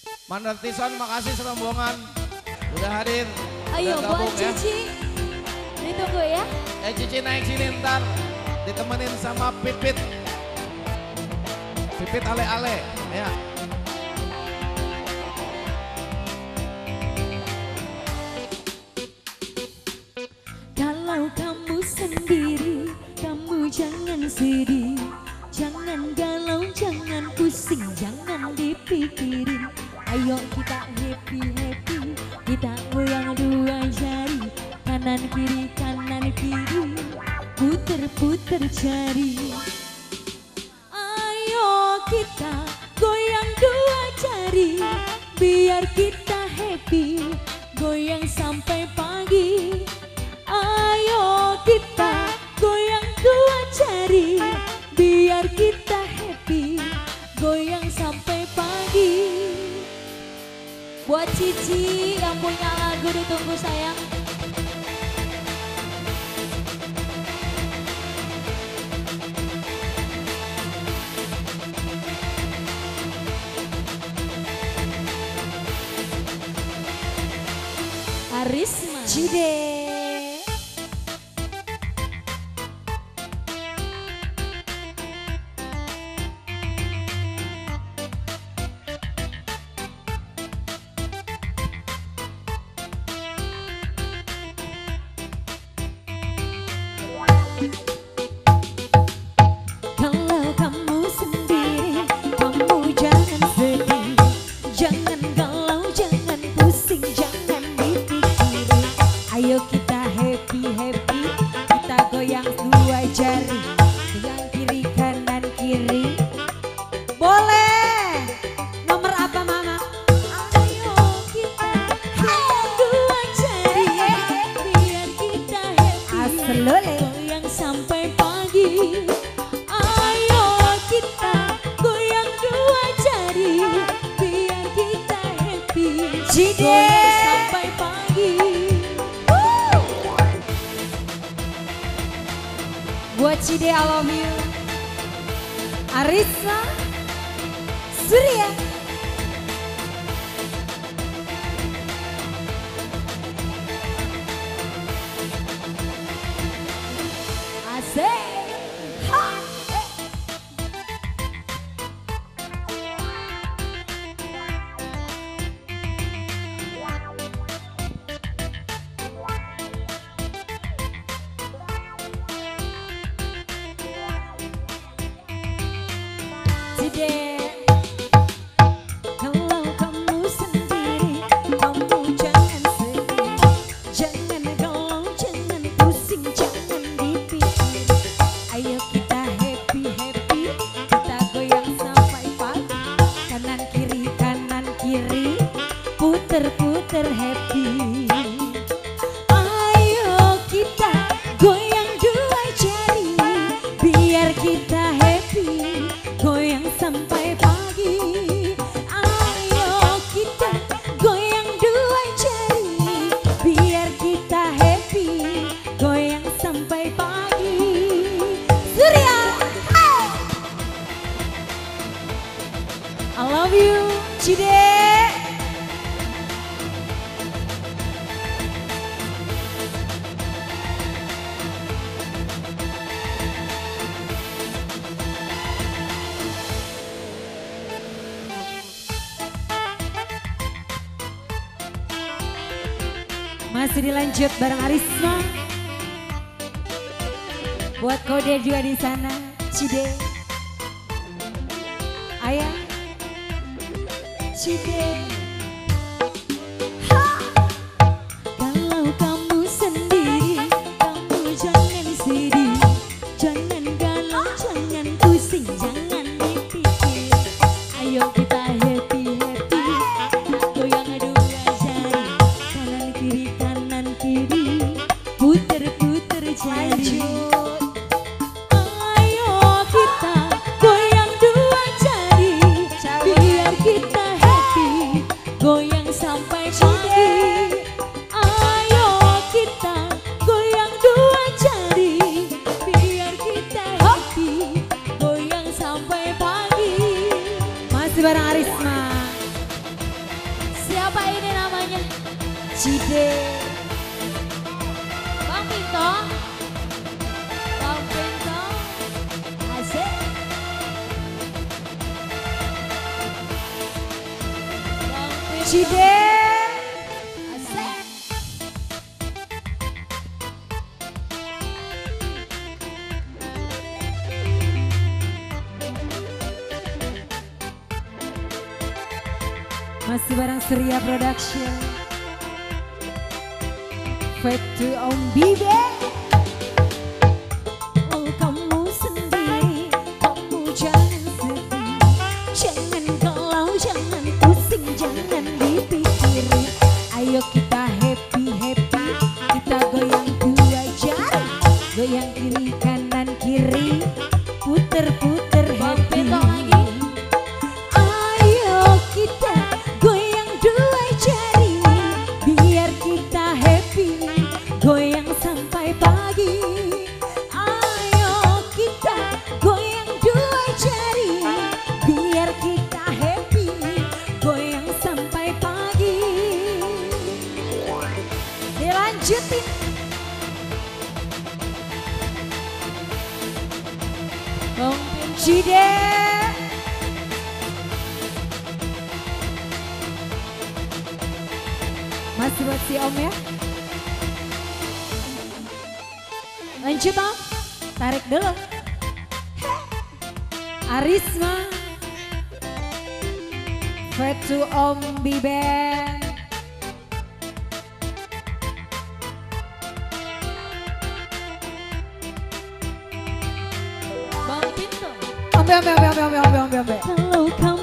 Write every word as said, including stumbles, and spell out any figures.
Mandar Tison, makasih serombongan udah hadir. Ayo udah buat ya. Cici, ditunggu ya. Eh Cici naik sini ntar, ditemenin sama Pipit. Pipit ale-ale, ya. Kalau kamu sendiri, kamu jangan sedih. Jangan galau, jangan pusing, jangan dipikirin. Ayo kita happy-happy, kita goyang dua jari. Kanan kiri, kanan kiri, puter-puter jari. Ayo kita goyang dua jari, biar kita happy, goyang sampai pagi. Ayo kita goyang dua jari, biar kita happy, goyang sampai pagi. Buat Cici yang punya lagu ditunggu sayang. Arisma Cide. Kalau kamu sendiri, kamu jangan sedih, jangan galau, jangan pusing, jangan dipikirin. Ayo kita happy-happy, kita goyang dua jari, yang kiri kanan kiri. Boleh. Nomor apa mama? Ayo kita goyang dua jari, biar kita happy, goyang sampai pagi. Ayo kita goyang dua jari, biar kita happy, goyang sampai pagi. Woo! Buat Cide I love you. Arisa Surya. Asik. Ha. Cide. Kalau kamu sendiri, kamu jangan sedih, jangan galau, jangan pusing, jangan dipikirin. Ayo kita happy-happy, kita goyang sampai pagi. Kanan kiri, kanan kiri, puter-puter happy. Ayo kita goyang dua jari, biar kita happy, goyang sampai pagi. Ayo kita goyang dua jari, biar kita happy, goyang sampai pagi. Surya, I love you, Cide. Masih dilanjut bareng Arisma. Buat Kode juga di sana, Cide. Ayah, Cide. Ha! Kalau kamu sendiri, kamu jangan sedih, jangan galau, jangan pusing, jangan dipikir. Ayo kita happy-happy, kita goyang dua jari, kanan kiri kanan kiri, puter-puter jari. Ayo kita goyang dua jari, biar kita happy, goyang sampai pagi. Ayo kita goyang dua jari, biar kita happy, goyang sampai pagi. Masih bareng Arisma. Cide Bang Pinto Bang Pinto Asik Bang Pinto Cide Asik masih bareng Surya Production Fetu Om Bibe. Oh kamu sendiri, kamu jangan sedih, jangan galau, jangan pusing, jangan dipikirin. Ayo kita happy happy, kita goyang dua jari, goyang kiri kanan kiri, puter puter happy. Ayo kita goyang dua jari, biar kita happy. Goyang sampai pagi. Ayo kita goyang dua jari, biar kita happy. Goyang sampai pagi. Dilanjutin. Om Cide. Masih buat si Om ya. Lanjut Om, tarik dulu. Arisma, Fetu Om Biben. Bang Pinto. Ambe ambe ambe ambe ambe ambe ambe. Kalau kau